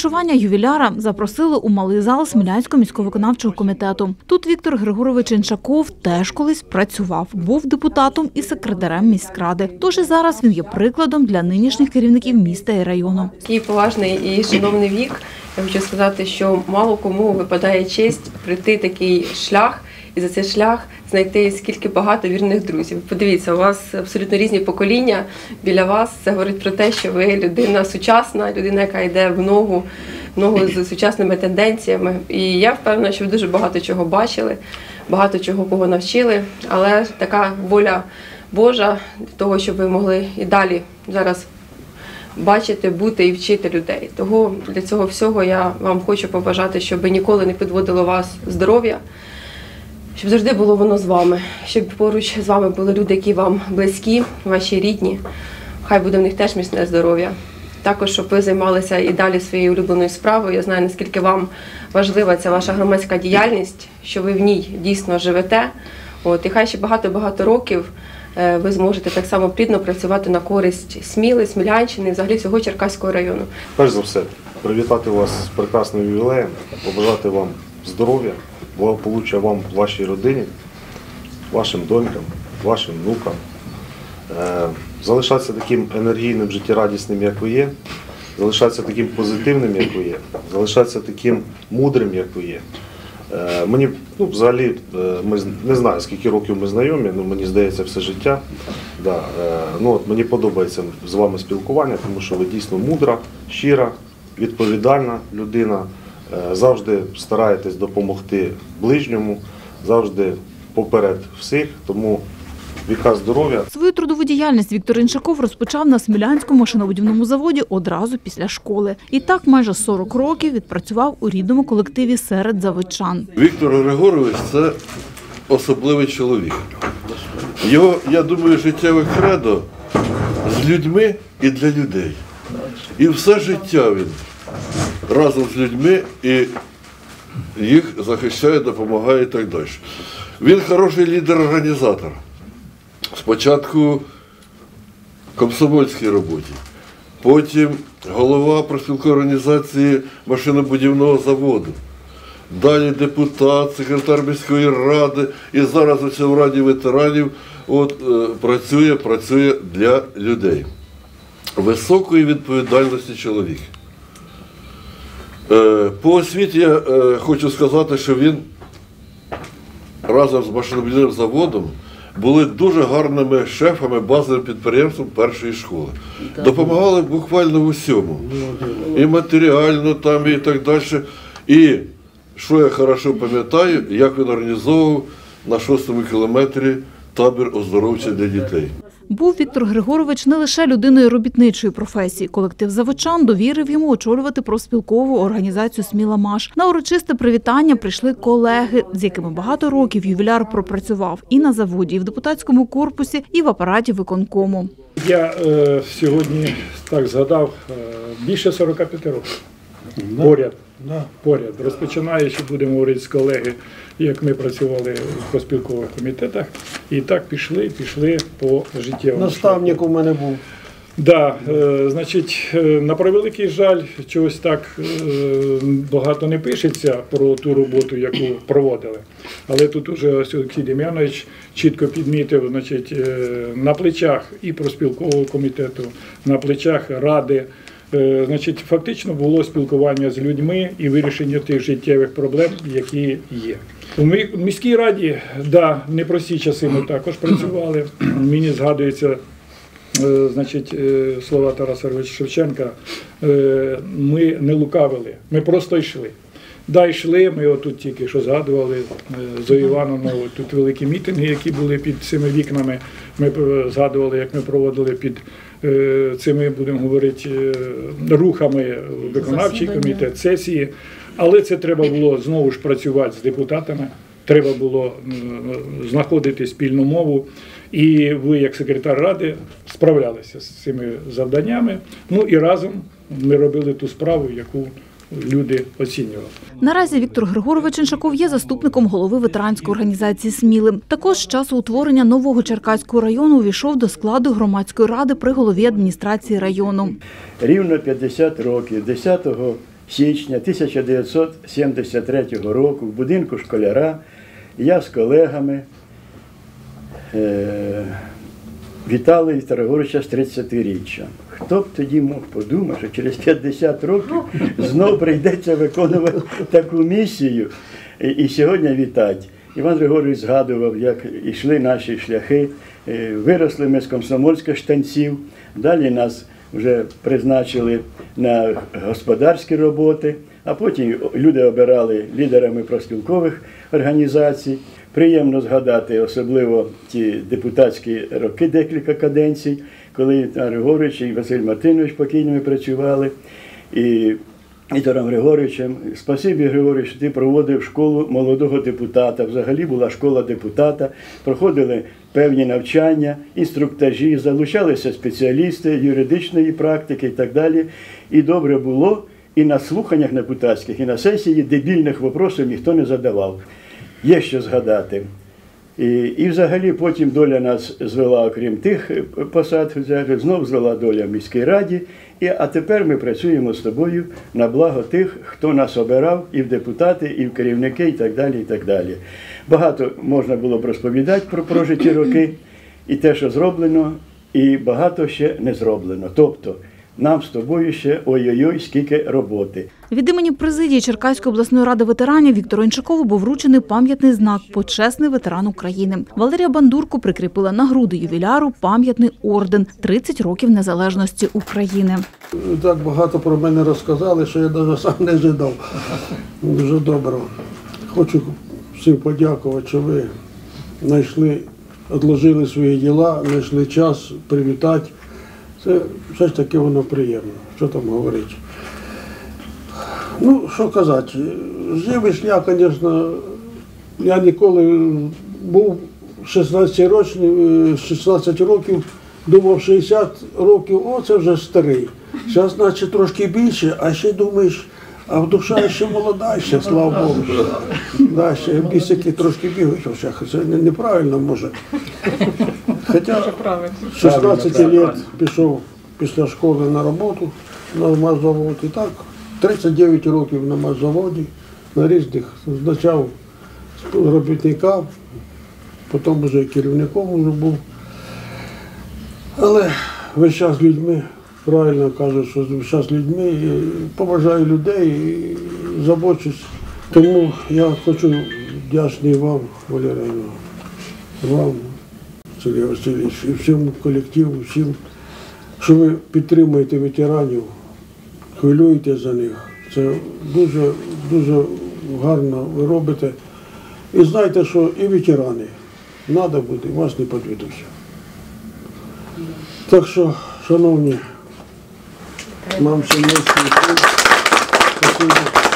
розташування ювіляра запросили у малий зал Смілянського міського виконавчого комітету. Тут Віктор Григорович Іншаков теж колись працював, був депутатом і секретарем міськради. Тож і зараз він є прикладом для нинішніх керівників міста і району. Такий поважний і шановний вік. Я хочу сказати, що мало кому випадає честь пройти такий шлях і за цей шлях знайти скільки багато вірних друзів. Подивіться, у вас абсолютно різні покоління біля вас. Це говорить про те, що ви людина сучасна, людина, яка йде в ногу з сучасними тенденціями. І я впевнена, що ви дуже багато чого бачили, багато чого кого навчили, але така воля Божа для того, щоб ви могли і далі зараз бачити, бути і вчити людей. Того для цього всього я вам хочу побажати, щоб ніколи не підводило вас здоров'я, щоб завжди було воно з вами, щоб поруч з вами були люди, які вам близькі, ваші рідні. Хай буде в них теж міцне здоров'я. Також, щоб ви займалися і далі своєю улюбленою справою. Я знаю, наскільки вам важлива ця ваша громадська діяльність, що ви в ній дійсно живете. І хай ще багато-багато років ви зможете так само плідно працювати на користь Сміли, Смілянщини і взагалі всього Черкаського району. Перш за все, привітати вас з прекрасним ювілеєм, побажати вам здоров'я, благополуччя вам, вашій родині, вашим донькам, вашим внукам. Залишатися таким енергійним, життєрадісним, як ви є, залишатися таким позитивним, як ви є, залишатися таким мудрим, як ви є. Мені, взагалі, ми не знаю, скільки років ми знайомі, мені здається, все життя. Да. Мені подобається з вами спілкування, тому що ви дійсно мудра, щира, відповідальна людина, завжди стараєтесь допомогти ближньому, завжди поперед всіх, тому віка здоров'я. Свою трудову діяльність Віктор Іншаков розпочав на Смілянському машинобудівному заводі одразу після школи. І так майже 40 років відпрацював у рідному колективі серед заводчан. Віктор Григорович – це особливий чоловік. Його, я думаю, життєве кредо з людьми і для людей. І все життя він разом з людьми і їх захищає, допомагає і так далі. Він хороший лідер-організатор. Спочатку в комсомольській роботі, потім голова профспілкової організації машинобудівного заводу, далі депутат, секретар міської ради і зараз оце в Раді ветеранів працює для людей. Високої відповідальності чоловік. По освіті я хочу сказати, що він разом з машинобудівним заводом були дуже гарними шефами базовим підприємством першої школи. Допомагали буквально в усьому. І матеріально там, і так далі. І, що я хорошо пам'ятаю, як він організовував на 6-му кілометрі табір оздоровчий для дітей. Був Віктор Григорович не лише людиною робітничої професії. Колектив заводчан довірив йому очолювати профспілкову організацію «Сміла-Маш». На урочисте привітання прийшли колеги, з якими багато років ювіляр пропрацював і на заводі, і в депутатському корпусі, і в апараті виконкому. Я сьогодні так згадав, більше 45 років. Поряд. Розпочинаючи, будемо говорити з колеги, як ми працювали в профспілкових комітетах, і так пішли по життєвому. Наставник у мене був. Да, на превеликий жаль, чогось так багато не пишеться про ту роботу, яку проводили. Але тут уже Олексій Дем'янович чітко підмітив, на плечах і профспілкового комітету, на плечах ради. Фактично було спілкування з людьми і вирішення тих життєвих проблем, які є. У міській раді, непрості часи ми також працювали. Мені згадується, слова Тараса Григоровича Шевченка, ми не лукавили, ми просто йшли. Йшли, ми отут тільки що згадували Зою Івановну, тут великі мітинги, які були під цими вікнами. Ми згадували, як ми проводили під цими, будемо говорити, рухами виконавчий комітет, сесії. Але це треба було знову ж працювати з депутатами, треба було знаходити спільну мову. І ви, як секретар ради, справлялися з цими завданнями. І разом ми робили ту справу, яку люди оцінювали. Наразі Віктор Григорович Іншаков є заступником голови ветеранської організації «Сміли». Також з часу утворення нового Черкаського району увійшов до складу громадської ради при голові адміністрації району. Рівно 50 років, 10 січня 1973 року в будинку школяра я з колегами вітали Віктора Григоровича з 30-річчям. Хто б тоді мог подумати, що через 50 років знов прийдеться виконувати таку місію і сьогодні вітати. Іван Григорович згадував, як йшли наші шляхи, виросли ми з комсомольських штанців, далі нас вже призначили на господарські роботи, а потім люди обирали лідерами профспілкових організацій. Приємно згадати особливо ті депутатські роки, декілька каденцій, коли Іван Григорович і Василь Мартинович покійними працювали. І Віктором Григоровичем, спасибі, Григорович, що ти проводив школу молодого депутата. Взагалі була школа депутата, проходили певні навчання, інструктажі, залучалися спеціалісти юридичної практики і так далі. І добре було, і на слуханнях депутатських, і на сесії дебільних вопросів ніхто не задавав. Є що згадати. І взагалі потім доля нас звела, окрім тих посад, знов звела доля в міській раді. А тепер ми працюємо з тобою на благо тих, хто нас обирав і в депутати, і в керівники, і так далі, і так далі. Багато можна було б розповідати про прожиті роки, і те, що зроблено, і багато ще не зроблено. Тобто, нам з тобою ще ой-ой-ой, скільки роботи. Від імені президії Черкаської обласної ради ветеранів Віктору Інчакову був вручений пам'ятний знак «Почесний ветеран України». Валерія Бандурко прикріпила на груди ювіляру пам'ятний орден «30 років незалежності України». Так багато про мене розказали, що я навіть сам не ожидав. Дуже добре. Хочу всім подякувати, що ви знайшли, відложили свої діла, знайшли час привітати. Це все ж таки воно приємно, що там говорити. Ну, що казати, живий шлях, звісно, я ніколи був 16 років, думав 60 років, о, це вже старий. Зараз, значить, трошки більше, а ще думаєш, а в душа ще молода, ще, слава Богу. Да, ще бісики трошки бігають, це неправильно може. Хоча 16 років пішов після школи на роботу на маслозавод. І так, 39 років на маслозаводі, на різних, спочатку робітника, потім вже керівником вже був. Але весь час з людьми, правильно кажуть, що весь час з людьми, і поважаю людей, і забочусь. Тому я хочу вдячний вам, Валерій Іванович, вам, Сергій Васильович, і всьому колективу, всім, що ви підтримуєте ветеранів, хвилюєте за них. Це дуже, дуже гарно ви робите. І знайте, що і ветерани, треба буде, вас не підведуться. Так що, шановні, вам ще є спасибо.